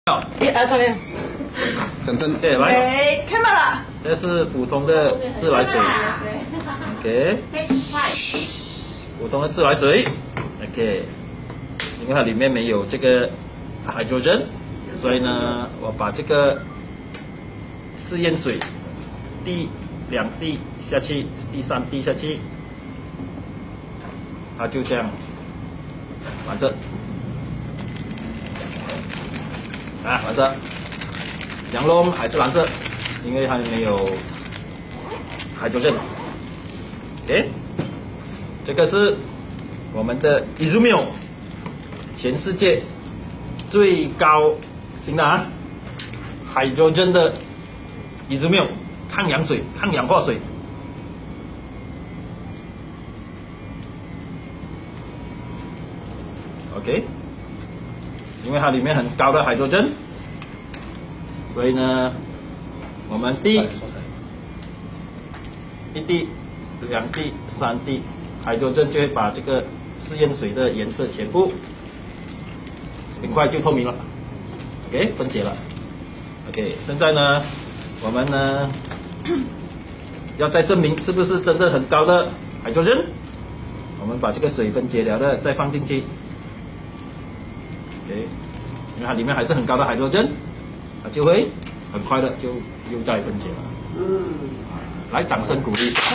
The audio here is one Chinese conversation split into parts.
上面。 真正对，来， 哎，camera。 这是普通的自来水。OK， 普通的自来水。OK， 因为它里面没有这个 hydrogen， 所以呢，我把这个试验水滴2滴下去，滴3滴下去，它就这样完事。完事。羊肉还是蓝色，因为它没有hydrogen。OK， 这个是我们的 Izumio， 全世界最高型的hydrogen 的 Izumio 抗氧化水。OK， 因为它里面很高的hydrogen。所以呢，我们滴1滴、2滴、3滴，hydrogen就会把这个试验水的颜色全部很快就透明了。OK， 分解了。OK， 现在呢，我们呢要再证明是不是真的很高的hydrogen，我们把这个水分解了的再放进去。OK， 因为它里面还是很高的hydrogen。它就会很快的就又再分解了。来，掌声鼓励一下。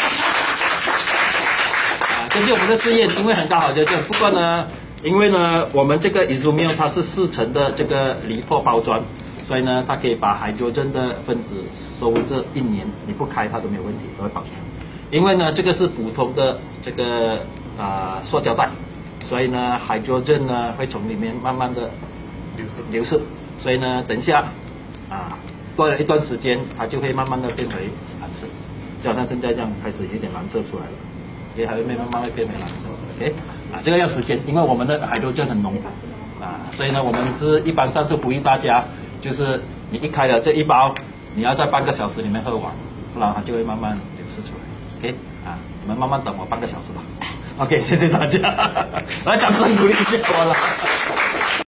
根据我们的试验，因为很高hydrogen，不过呢，因为呢，我们这个 Izumio 它是4层的这个离破包装，所以呢，它可以把hydrogen的分子收这1年，你不开它都没有问题，都会保存。因为呢，这个是普通的这个塑胶袋，所以呢，hydrogen 呢会从里面慢慢的流失，所以呢，等一下。过了一段时间，它就会慢慢的变回蓝色，就好像现在这样开始有点蓝色出来了，所以还会慢慢的变回蓝色。OK， 这个要时间，因为我们的hydrogen很浓所以呢，我们是一般上是鼓励大家，就是你一开了这一包，你要在半个小时里面喝完，不然它就会慢慢流失出来。OK， 你们慢慢等我半个小时吧。OK， 谢谢大家，来掌声鼓励一下我了。